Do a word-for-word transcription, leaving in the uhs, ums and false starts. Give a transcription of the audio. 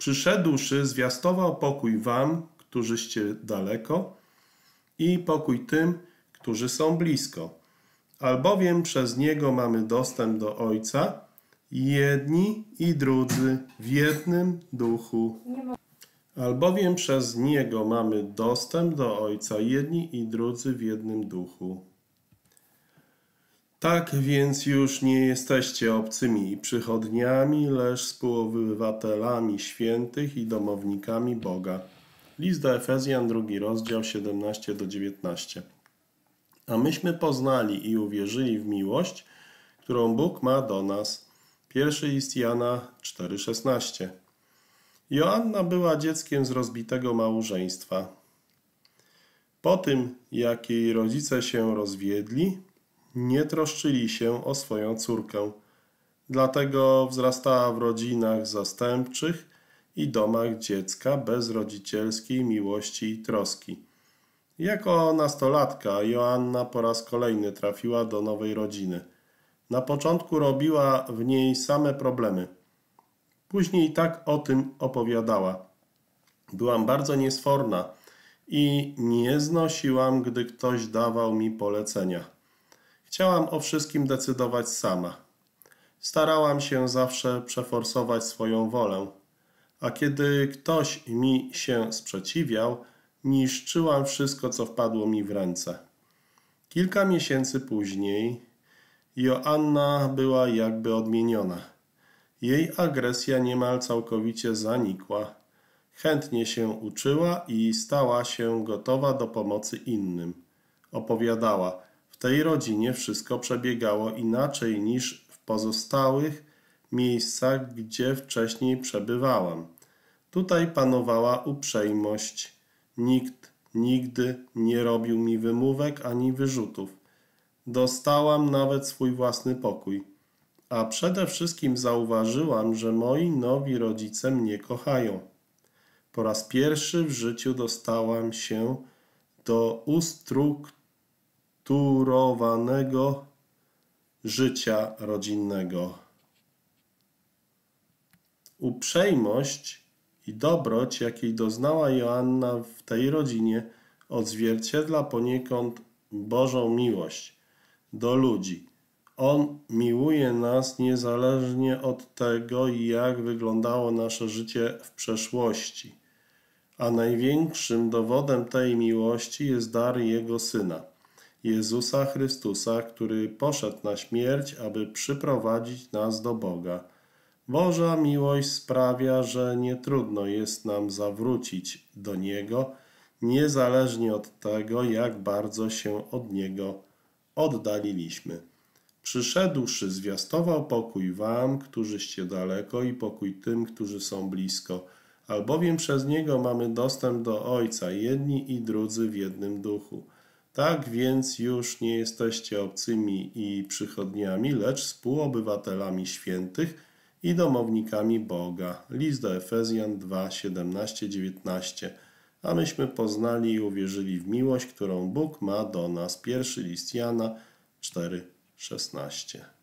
Przyszedłszy, zwiastował pokój wam, którzyście daleko, i pokój tym, którzy są blisko. Albowiem przez Niego mamy dostęp do Ojca, jedni i drudzy w jednym duchu. Albowiem przez Niego mamy dostęp do Ojca, jedni i drudzy w jednym duchu. Tak więc już nie jesteście obcymi i przychodniami, lecz współobywatelami świętych i domownikami Boga. List do Efezjan, drugi rozdział, siedemnaście do dziewiętnastu. A myśmy poznali i uwierzyli w miłość, którą Bóg ma do nas. Pierwszy list Jana cztery szesnaście. Joanna była dzieckiem z rozbitego małżeństwa. Po tym, jak jej rodzice się rozwiedli, nie troszczyli się o swoją córkę. Dlatego wzrastała w rodzinach zastępczych i domach dziecka bez rodzicielskiej miłości i troski. Jako nastolatka Joanna po raz kolejny trafiła do nowej rodziny. Na początku robiła w niej same problemy. Później tak o tym opowiadała. Byłam bardzo niesforna i nie znosiłam, gdy ktoś dawał mi polecenia. Chciałam o wszystkim decydować sama. Starałam się zawsze przeforsować swoją wolę, a kiedy ktoś mi się sprzeciwiał, niszczyłam wszystko, co wpadło mi w ręce. Kilka miesięcy później Joanna była jakby odmieniona. Jej agresja niemal całkowicie zanikła. Chętnie się uczyła i stała się gotowa do pomocy innym. Opowiadała, w tej rodzinie wszystko przebiegało inaczej niż w pozostałych miejscach, gdzie wcześniej przebywałam. Tutaj panowała uprzejmość. Nikt nigdy nie robił mi wymówek ani wyrzutów. Dostałam nawet swój własny pokój. A przede wszystkim zauważyłam, że moi nowi rodzice mnie kochają. Po raz pierwszy w życiu dostałam się do ustrukturowanego życia rodzinnego. Uprzejmość i dobroć, jakiej doznała Joanna w tej rodzinie, odzwierciedla poniekąd Bożą miłość do ludzi. On miłuje nas niezależnie od tego, jak wyglądało nasze życie w przeszłości. A największym dowodem tej miłości jest dar Jego Syna, Jezusa Chrystusa, który poszedł na śmierć, aby przyprowadzić nas do Boga. Boża miłość sprawia, że nie trudno jest nam zawrócić do Niego, niezależnie od tego, jak bardzo się od Niego oddaliliśmy. Przyszedłszy, zwiastował pokój wam, którzyście daleko, i pokój tym, którzy są blisko. Albowiem przez Niego mamy dostęp do Ojca, jedni i drudzy w jednym duchu. Tak więc już nie jesteście obcymi i przychodniami, lecz współobywatelami świętych i domownikami Boga. List do Efezjan dwa siedemnaście dziewiętnaście. A myśmy poznali i uwierzyli w miłość, którą Bóg ma do nas. Pierwszy list Jana cztery szesnaście.